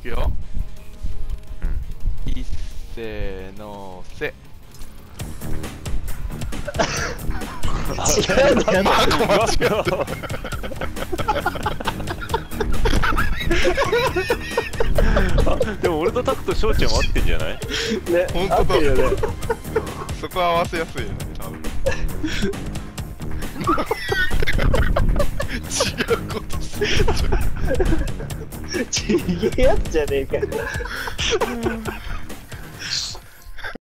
くよ。いっせーのせ。 違うんだよ。 でも俺とタクと翔ちゃんは合ってんじゃない？ ね、 本当だ合ってるよね。 そこは合わせやすいよね、多分。違うことする。 ちげえやつじゃねえかよ。